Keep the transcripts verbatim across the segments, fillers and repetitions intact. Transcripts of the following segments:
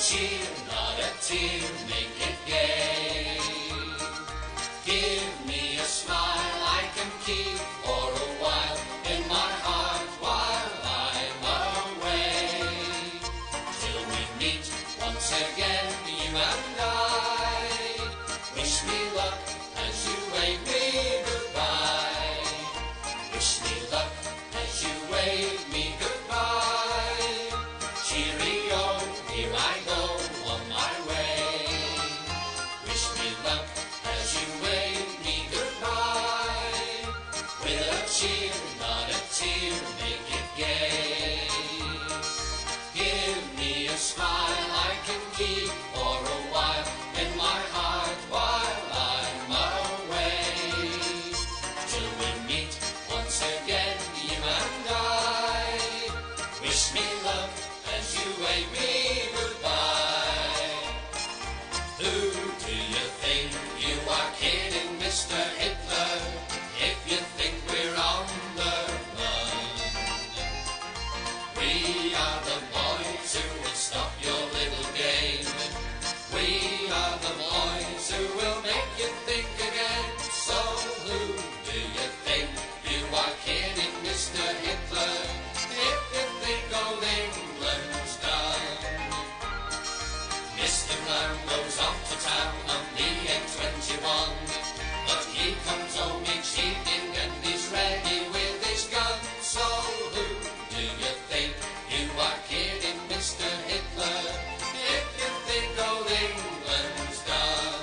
cheer, not a tear, make it gay. Give me a smile I can keep for a while in my heart while I'm away. Till we meet once again, you and I. Wish me luck as you wave me goodbye. Wish me luck as you wave me goodbye. Cheerio, here I go on my way. Wish me luck as you wave me goodbye. With a cheer, not a tear, make it gay. Give me a smile I can keep for a while in my heart while I'm away. Till we meet once again, you and I. Wish me luck as you wave me goodbye. Who do you think you are kidding, Mister Hitler, if you think we're on the run? We are the boys who will stop your little game. We are the boys who will make you think again. So who do you think you are kidding, Mister Hitler, if you think old England's done? Mister Brown goes off to town on the M twenty-one, but he comes home each evening and he's ready with his gun. So who do you think you are kidding, Mister Hitler, if you think old England's done?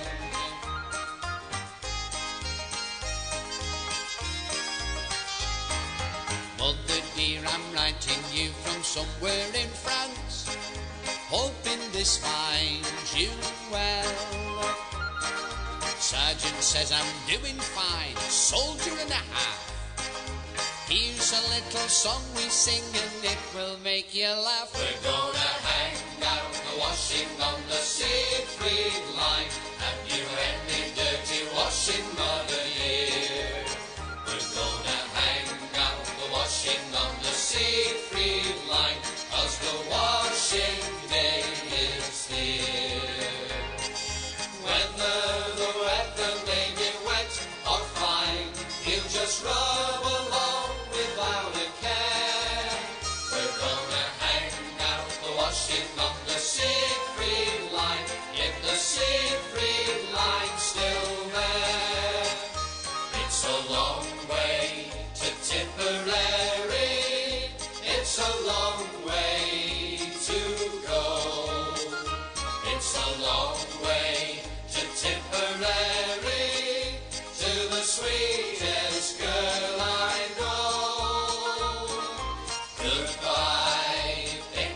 Mother dear, I'm writing you from somewhere in France, hoping this finds you well. Sergeant says I'm doing fine, soldier and a half. Here's a little song we sing and it will make you laugh. We're gonna hang out the washing on the Siegfried line. Have you any dirty washing, mother dear? We're gonna hang out the washing on the Siegfried line, 'cause the washing day is here. Whether the weather may be wet or fine, he'll just rub along without a care. We're gonna hang out the washing on the Siegfried line, if the Siegfried line's still there. It's a long way to Tipperary, it's a long way to go. It's a long way to Tipperary, to the sweetest girl I know. Goodbye,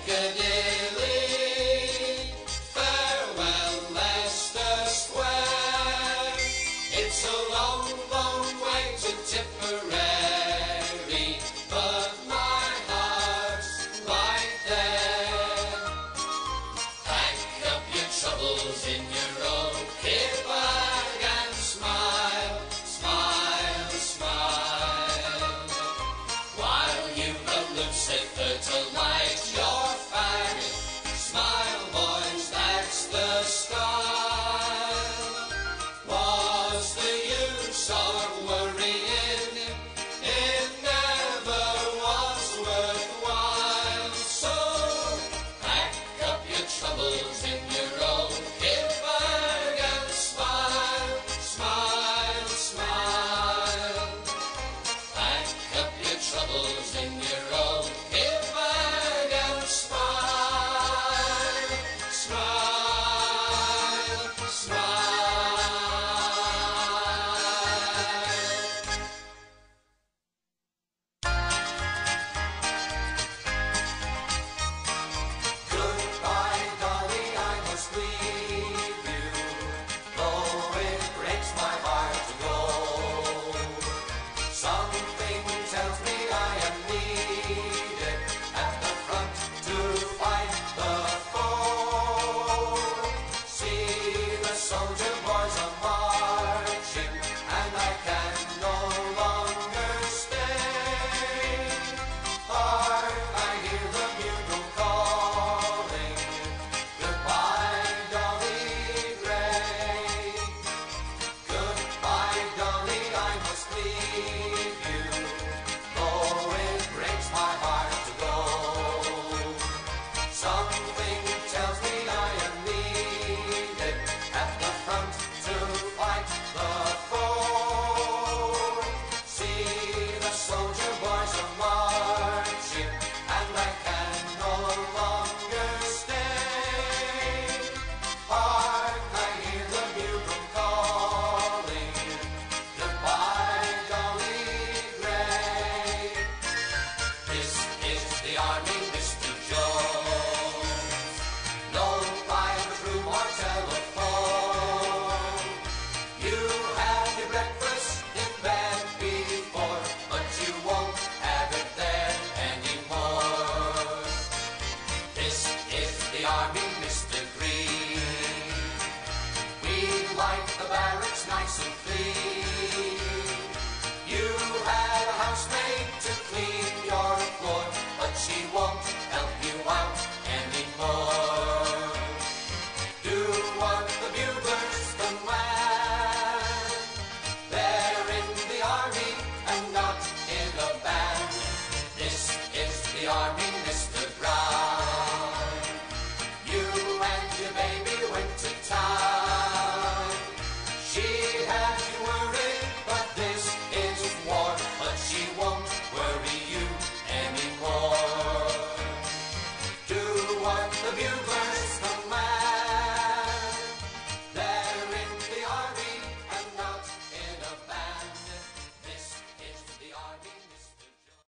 Piccadilly, farewell, Leicester Square. It's a long, long way to Tipperary, but my heart's right there. Pack up your troubles in your own kit bag and smile, smile, smile. While you've got Lucifer to light your fag, smile, boys, that's the style. What's the use of worrying? It never was worthwhile. So pack up your troubles in your own kit bag like the barracks nice and clean.